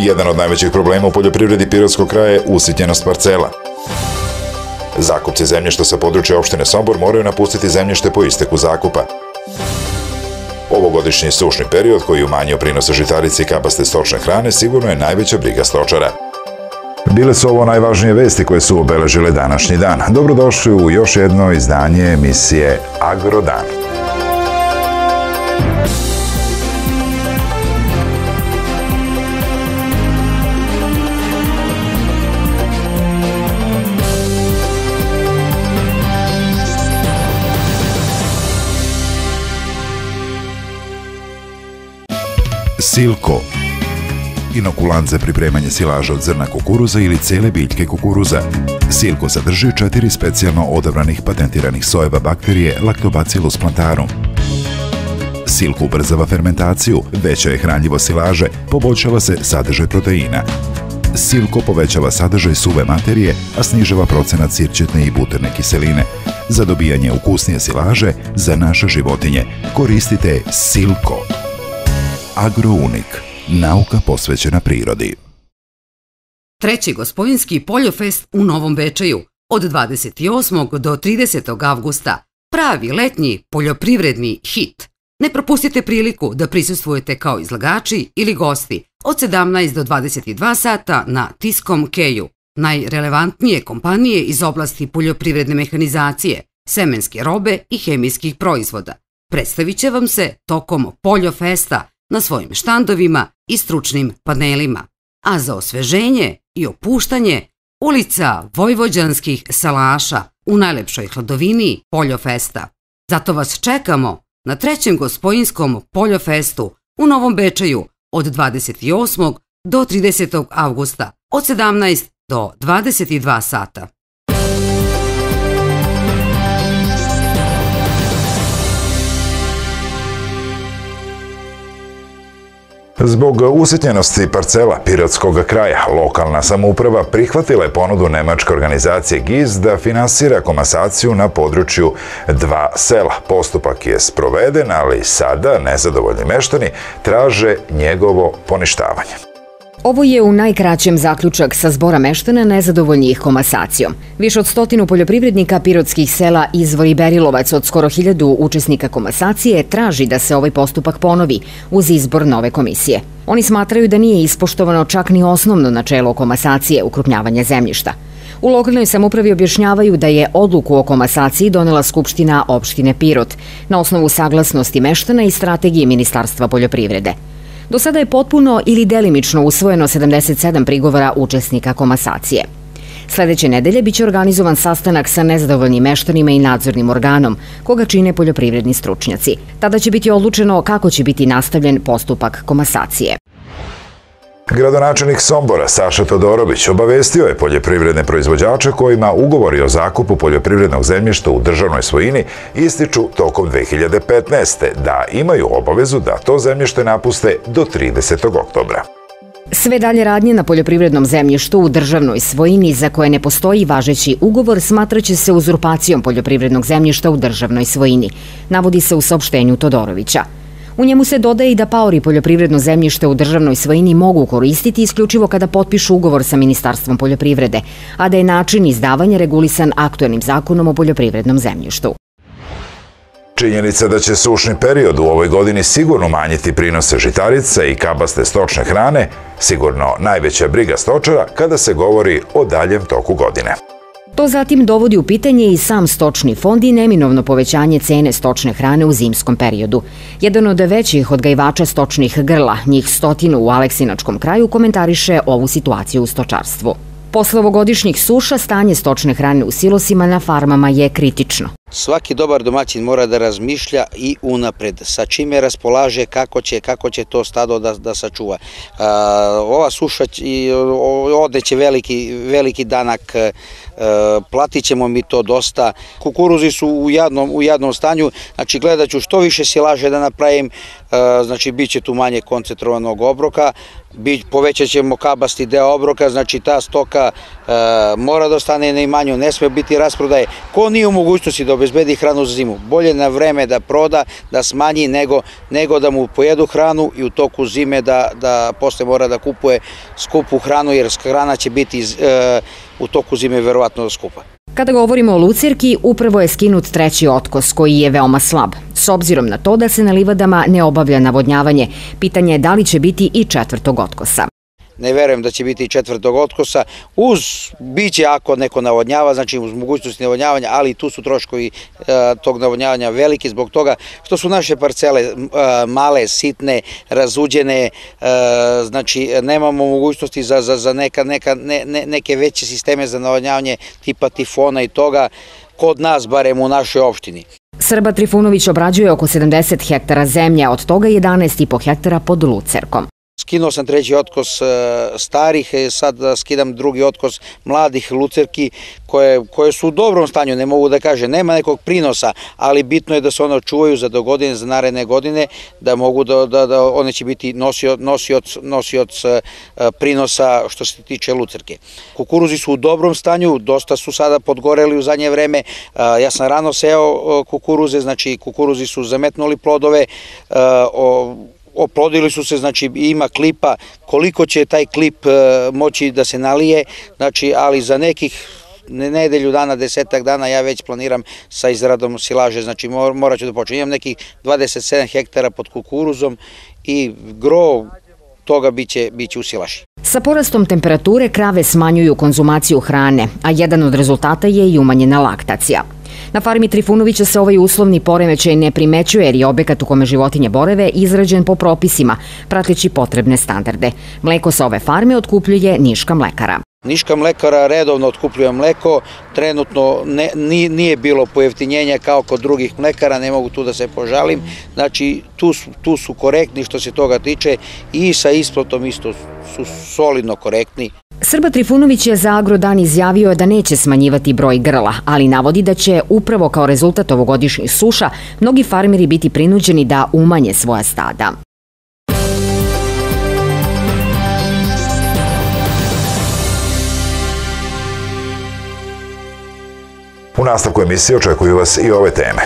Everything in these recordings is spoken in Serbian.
Jedan od najvećih problema u poljoprivredi pirotskog kraja je usitnjenost parcela. Zakupci zemljišta sa područja opštine Sombor moraju napustiti zemljište po isteku zakupa. Ovogodišnji sušni period koji je umanjio prinose žitarice i kabaste stočne hrane sigurno je najveća briga stočara. Bile su ovo najvažnije vesti koje su obeležile današnji dan. Dobrodošli u još jedno izdanje emisije Agrodan. Silko. Inokulant za pripremanje silaža od zrna kukuruza ili cele biljke kukuruza. Silko sadrži 4 specijalno odabranih patentiranih sojeva bakterije Lactobacillus plantarum. Silko ubrzava fermentaciju, veća je hranljivost silaže, poboljšava se sadržaj proteina. Silko povećava sadržaj suve materije, a snižava procenat sirćetne i buterne kiseline. Za dobijanje ukusnije silaže za naše životinje koristite Silko. Agrounik. Nauka posvećena prirodi. Treći Gospojinski Poljofest u Novom Bečeju od 28. do 30. avgusta. Pravi letnji poljoprivredni hit. Ne propustite priliku da prisustvujete kao izlagači ili gosti od 17 do 22 sata na Tiskom keju, najrelevantnije kompanije iz oblasti poljoprivredne mehanizacije, semenske robe i hemijskih proizvoda. Predstavit će vam se tokom Poljofesta na svojim štandovima i stručnim panelima. A za osveženje i opuštanje ulica Vojvođanskih salaša u najlepšoj hladovini Poljofesta. Zato vas čekamo na trećem Gospojinskom Poljofestu u Novom Bečeju od 28. do 30. avgusta od 17 do 22 sata. Zbog usitnjenosti parcela pirotskog kraja, lokalna samouprava prihvatila je ponudu nemačke organizacije GIZ da finansira komasaciju na području 2 sela. Postupak je sproveden, ali sada nezadovoljni meštani traže njegovo poništavanje. Ovo je u najkraćem zaključak sa zbora meštana nezadovoljnih komasacijom. Više od 100 poljoprivrednika pirotskih sela Izvor i Berilovac od skoro 1000 učesnika komasacije traži da se ovaj postupak ponovi uz izbor nove komisije. Oni smatraju da nije ispoštovano čak ni osnovno načelo komasacije, ukrupnjavanja zemljišta. U lokalnoj samoupravi objašnjavaju da je odluku o komasaciji donela Skupština opštine Pirot na osnovu saglasnosti meštana i strategije Ministarstva poljoprivrede. Do sada je potpuno ili delimično usvojeno 77 prigovora učesnika komasacije. Sledeće nedelje biće organizovan sastanak sa nezadovoljnim meštanima i nadzornim organom, koga čine poljoprivredni stručnjaci. Tada će biti odlučeno kako će biti nastavljen postupak komasacije. Gradonačelnik Sombora Saša Todorović obavestio je poljoprivredne proizvođače kojima ugovori o zakupu poljoprivrednog zemljišta u državnoj svojini ističu tokom 2015. da imaju obavezu da to zemljište napuste do 30. oktobra. Sve dalje radnje na poljoprivrednom zemljištu u državnoj svojini za koje ne postoji važeći ugovor smatraće se uzurpacijom poljoprivrednog zemljišta u državnoj svojini, navodi se u saopštenju Todorovića. U njemu se dodaje i da paori poljoprivredno zemljište u državnoj svojini mogu koristiti isključivo kada potpišu ugovor sa Ministarstvom poljoprivrede, a da je način izdavanja regulisan aktuelnim zakonom o poljoprivrednom zemljištu. Činjenica da će sušni period u ovoj godini sigurno umanjiti prinose žitarica i kabaste stočne hrane, sigurno najveća briga stočara kada se govori o daljem toku godine. To zatim dovodi u pitanje i sam stočni fond i neminovno povećanje cene stočne hrane u zimskom periodu. Jedan od većih odgajivača stočnih grla, njih 100 u Aleksinačkom kraju, komentariše ovu situaciju u stočarstvu. Posle ovogodišnjih suša, stanje stočne hrane u silosima na farmama je kritično. Svaki dobar domaćin mora da razmišlja i unapred, sa čime raspolaže, kako će to stado da sačuva. Ova suša odeće veliki danak, platit ćemo mi to dosta. Kukuruzi su u jadnom stanju, znači gledat ću što više silaže da napravim, znači bit će tu manje koncentrovanog obroka, povećat ćemo kabasti deo obroka, znači ta stoka mora da ostane na imanju, ne sme biti rasprodaje. Ko nije u mogućnosti da obezbedi hranu za zimu. Bolje na vreme da proda, da smanji, nego da mu pojedu hranu i u toku zime da posle mora da kupuje skupu hranu, jer hrana će biti u toku zime verovatno skupa. Kada govorimo o lucirki, upravo je skinut treći otkos koji je veoma slab. S obzirom na to da se na livadama ne obavlja navodnjavanje, pitanje je da li će biti i četvrtog otkosa. Ne verujem da će biti četvrtog otkosa, biće ako neko navodnjava, znači uz mogućnosti navodnjavanja, ali tu su troškovi tog navodnjavanja veliki zbog toga što su naše parcele male, sitne, razuđene, znači nemamo mogućnosti za neke veće sisteme za navodnjavanje tipa tifona i toga, kod nas, barem u našoj opštini. Srba Trifunović obrađuje oko 70 hektara zemlje, od toga 11,5 hektara pod lucerkom. Skinuo sam treći otkos starih, sad skidam drugi otkos mladih lucerki koje su u dobrom stanju, ne mogu da kažem, nema nekog prinosa, ali bitno je da se one čuvaju za dogodine, za naredne godine, da mogu da one će biti nosioc prinosa što se tiče lucerke. Kukuruzi su u dobrom stanju, dosta su sada podgoreli u zadnje vreme, ja sam rano seo kukuruze, znači kukuruzi su zametnuli plodove, oplodili su se, znači ima klipa, koliko će taj klip moći da se nalije, znači, ali za nekih nedelju dana, 10 dana ja već planiram sa izradom silaže, znači morat ću da počnem. Imam nekih 27 hektara pod kukuruzom i gro toga biće u silaži. Sa porastom temperature krave smanjuju konzumaciju hrane, a jedan od rezultata je i umanjena laktacija. Na farmi Trifunovića se ovaj uslovni poremećaj ne primećuje jer je objekat u kome životinje borave izrađen po propisima, prateći potrebne standarde. Mleko sa ove farme otkupljuje Niška mlekara. Niška mlekara redovno otkupljuje mleko, trenutno nije bilo pojeftinjenja kao kod drugih mlekara, ne mogu tu da se požalim, znači tu su korektni što se toga tiče i sa isplatom isto su solidno korektni. Srba Trifunović je za Agrodan izjavio da neće smanjivati broj grla, ali navodi da će upravo kao rezultat ovogodišnjih suša mnogi farmeri biti prinuđeni da umanje svoja stada. U nastavku emisije očekuju vas i ove teme.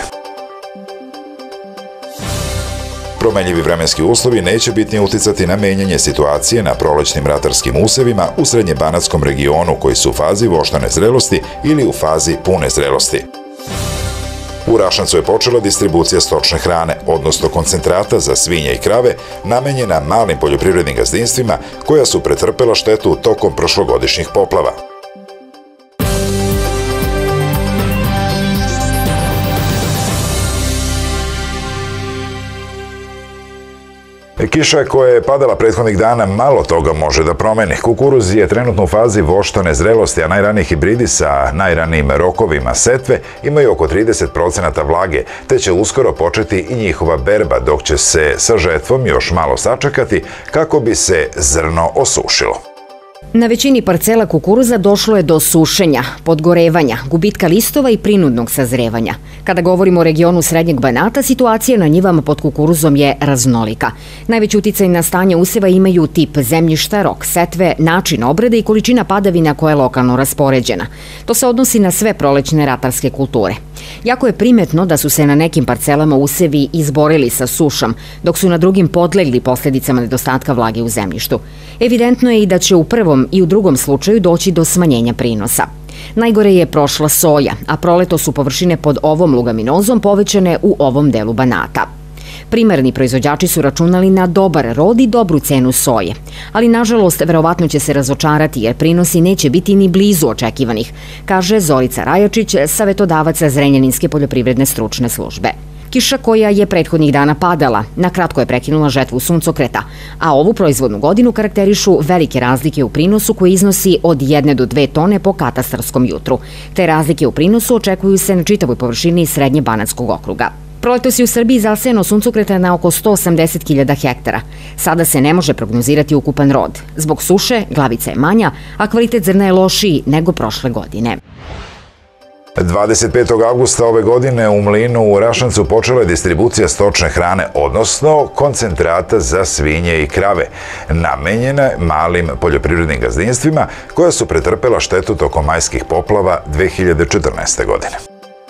Promenljivi vremenski uslovi neće bitnije uticati na menjanje situacije na prolećnim ratarskim usevima u srednjebanatskom regionu koji su u fazi voštane zrelosti ili u fazi pune zrelosti. U Rašancu je počela distribucija stočne hrane, odnosno koncentrata za svinje i krave, namenjena malim poljoprivrednim gazdinstvima koja su pretrpela štetu tokom prošlogodišnjih poplava. Kiša koja je padala prethodnih dana malo toga može da promeni. Kukuruz je trenutno u fazi voštane zrelosti, a najraniji hibridi sa najranijim rokovima setve imaju oko 30% vlage, te će uskoro početi i njihova berba, dok će se sa žetvom još malo sačekati kako bi se zrno osušilo. Na većini parcela kukuruza došlo je do sušenja, podgorevanja, gubitka listova i prinudnog sazrevanja. Kada govorimo o regionu Srednjeg Banata, situacija na njivama pod kukuruzom je raznolika. Najveći uticaj na stanje useva imaju tip zemljišta, rok setve, način obrade i količina padavina koja je lokalno raspoređena. To se odnosi na sve prolećne ratarske kulture. Jako je primetno da su se na nekim parcelama usevi izborili sa sušom, dok su na drugim podlegli posljedicama nedostatka vlage u zemljištu. Evidentno je i da će u prvom i u drugom slučaju doći do smanjenja prinosa. Najgore je prošla soja, a proleto su površine pod ovom lugaminozom povećane u ovom delu Banata. Primarni proizvođači su računali na dobar rod i dobru cenu soje, ali nažalost verovatno će se razočarati jer prinosi neće biti ni blizu očekivanih, kaže Zorica Rajačić, savetodavac Zrenjaninske poljoprivredne stručne službe. Kiša koja je prethodnih dana padala, na kratko je prekinula žetvu suncokreta, a ovu proizvodnu godinu karakterišu velike razlike u prinosu koje iznosi od 1 do 2 tone po katastarskom jutru. Te razlike u prinosu očekuju se na čitavoj površini Srednje Banatskog okruga. Proletos je u Srbiji zasejano suncokreta na oko 180.000 hektara. Sada se ne može prognozirati ukupan rod. Zbog suše, glavica je manja, a kvalitet zrna je lošiji nego prošle godine. 25. avgusta ove godine u mlinu u Rašancu počela je distribucija stočne hrane, odnosno koncentrata za svinje i krave, namenjena malim poljoprivrednim gazdinstvima koja su pretrpela štetu tokom majskih poplava 2014. godine.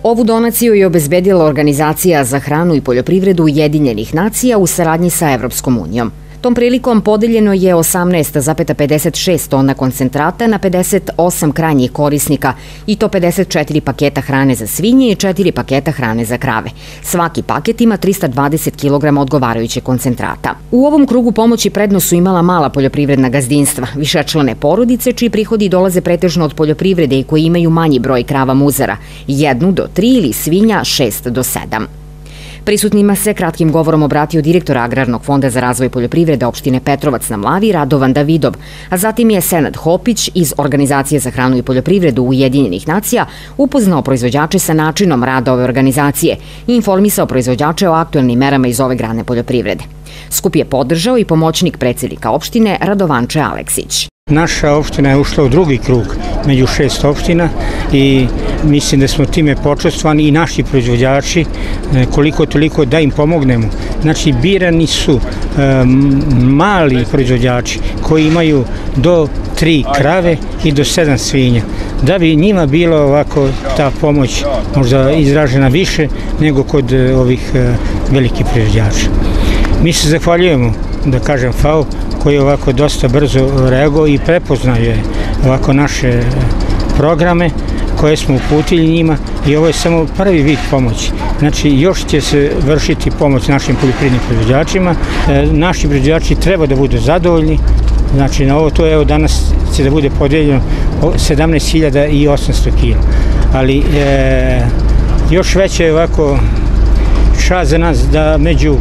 Ovu donaciju je obezbedila Organizacija za hranu i poljoprivredu Ujedinjenih nacija u saradnji sa Evropskom unijom. Tom prilikom podeljeno je 18,56 tona koncentrata na 58 krajnjih korisnika i to 54 paketa hrane za svinje i 4 paketa hrane za krave. Svaki paket ima 320 kg odgovarajuće koncentrata. U ovom krugu pomoći prednost su imala mala poljoprivredna gazdinstva, višečlane porodice čiji prihodi dolaze pretežno od poljoprivrede i koji imaju manji broj krava muzara, 1 do 3 ili svinja 6 do 7. Prisutnima se kratkim govorom obratio direktor Agrarnog fonda za razvoj poljoprivrede opštine Petrovac na Mlavi Radovan Davidov, a zatim je Senad Hopić iz Organizacije za hranu i poljoprivredu Ujedinjenih nacija upoznao proizvođače sa načinom rada ove organizacije i informisao proizvođače o aktuelnim merama iz ove grane poljoprivrede. Skup je podržao i pomoćnik predsednika opštine Radovanče Aleksić. Naša opština je ušla u drugi krug među 6 opština i mislim da smo time počastvovani i naši proizvođači koliko toliko da im pomognemo. Znači birani su mali proizvođači koji imaju do 3 krave i do 7 svinja. Da bi njima bilo ovako ta pomoć možda izražena više nego kod ovih velikih proizvođača. Mi se zahvaljujemo, da kažem, FAO koji je ovako dosta brzo reagovao i prepoznaje ovako naše programe koje smo uputili njima i ovo je samo prvi vid pomoći. Znači još će se vršiti pomoć našim poljoprivrednim proizvođačima. Naši proizvođači treba da budu zadovoljni. Znači na ovo to evo danas će da bude podeljeno 17.800 kg. Ali još veća je ovako čast za nas da među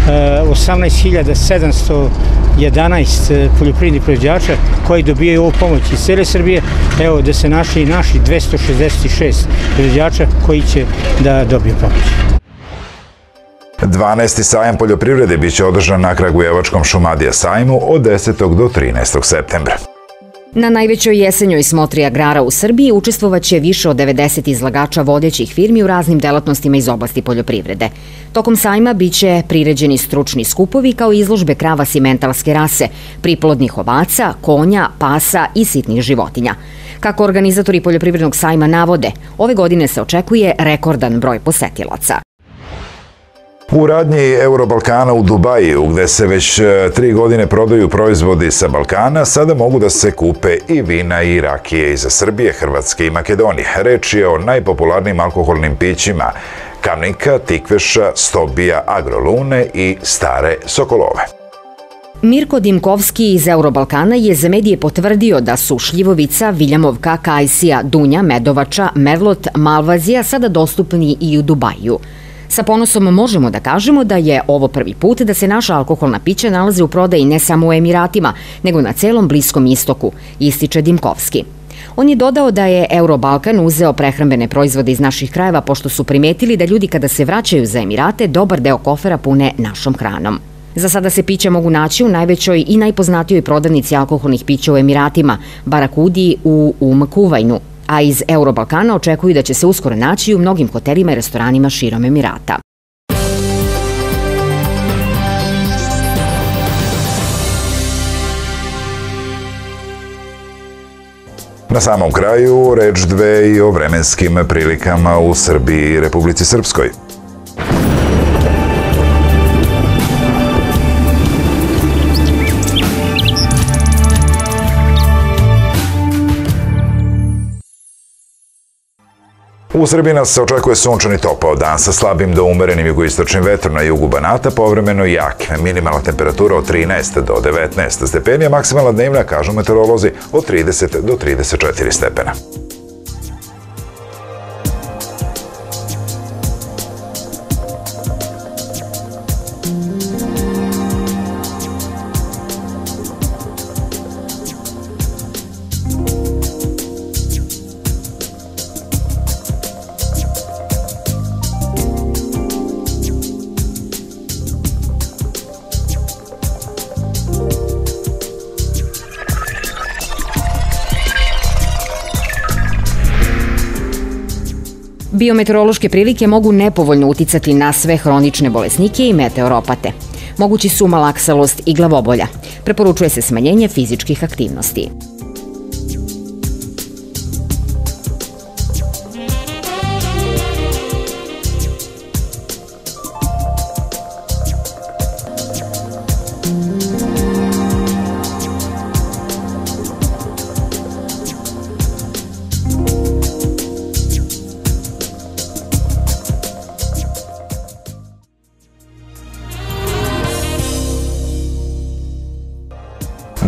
18.711 poljoprivrednih proizvođača koji dobijaju ovu pomoć iz cele Srbije, evo da se našli i naši 266 proizvođača koji će da dobiju pomoć. 12. sajam poljoprivrede biće održan na Kragujevačkom Šumadija sajmu od 10. do 13. septembra. Na najvećoj jesenjoj smotri agrara u Srbiji učestvovaće više od 90 izlagača vodećih firmi u raznim delatnostima iz oblasti poljoprivrede. Tokom sajma biće priređeni stručni skupovi kao izložbe krava simentalske rase, priplodnih ovaca, konja, pasa i sitnih životinja. Kako organizatori poljoprivrednog sajma navode, ove godine se očekuje rekordan broj posetilaca. U radnji Eurobalkana u Dubaju, gde se već 3 godine prodaju proizvodi sa Balkana, sada mogu da se kupe i vina i rakije iz Srbije, Hrvatske i Makedonije. Reč je o najpopularnijim alkoholnim pićima Kamnika, Tikveša, Stobija, Agrolune i Stare Sokolove. Mirko Dimkovski iz Eurobalkana je za medije potvrdio da su šljivovica, viljamovka, kajsija, dunja, medovača, merlot, malvazija sada dostupni i u Dubaju. Sa ponosom možemo da kažemo da je ovo prvi put da se naša alkoholna pića nalaze u prodaji ne samo u Emiratima, nego na celom Bliskom istoku, ističe Dimkovski. On je dodao da je Eurobalkan uzeo prehrambene proizvode iz naših krajeva pošto su primetili da ljudi kada se vraćaju za Emirate dobar deo kofera pune našom hranom. Za sada se pića mogu naći u najvećoj i najpoznatijoj prodavnici alkoholnih pića u Emiratima, Barakudi u Kuvajnu, a iz Eurobalkana očekuju da će se uskoro naći u mnogim hotelima i restoranima širom Emirata. Na samom kraju reč dve i o vremenskim prilikama u Srbiji i Republici Srpskoj. U Srbiji nas se očekuje sunčan i topao dan sa slabim do umerenim jugoistočnim vetrom na jugu Banata, povremeno i jak. Minimalna temperatura od 13 do 19 stepeni, a maksimalna dnevna, kažu meteorolozi, od 30 do 34 stepena. Biometeorološke prilike mogu nepovoljno uticati na sve hronične bolesnike i meteoropate. Mogući su malaksalost i glavobolja. Preporučuje se smanjenje fizičkih aktivnosti.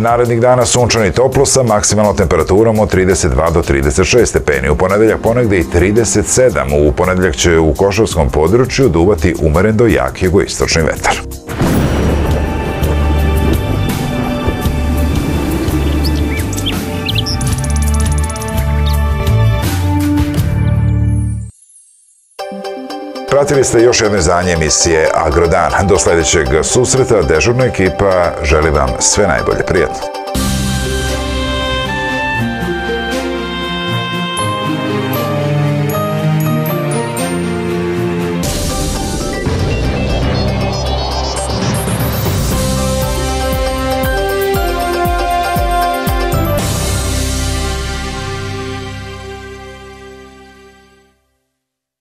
Narednih dana sunčano i toplo sa maksimalnom temperaturom od 32 do 36 stepeni. U ponedeljak ponegde i 37. U ponedeljak će u Košavskom području duvati umeren do jak jugoistočni vetar. Pratili ste još jedno izdanje emisije Agrodan. Do sledećeg susreta dežurna ekipa želi vam sve najbolje. Prijatno.